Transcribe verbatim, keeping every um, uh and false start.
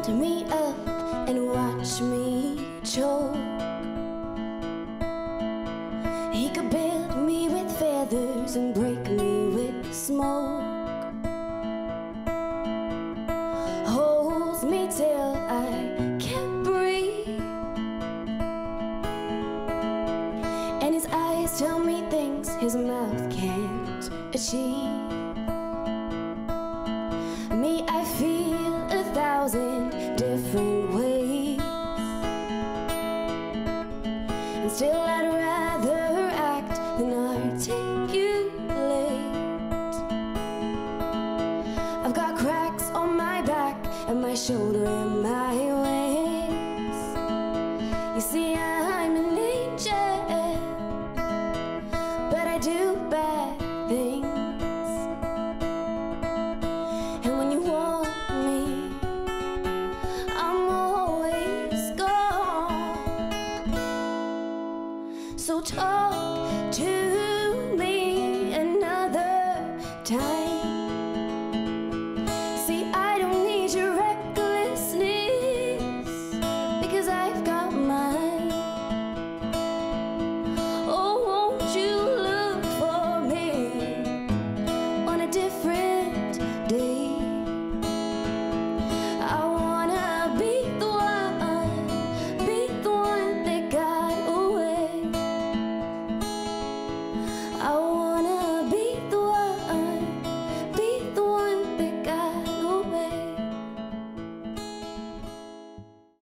build me up and watch me choke. He could build me with feathers and break me with smoke. Holds me till I can't breathe, and his eyes tell me things his mouth can't achieve. Me, I feel a thousand different ways, and still I'd rather act than articulate. I've got cracks on my back and my shoulder and my wings. You see,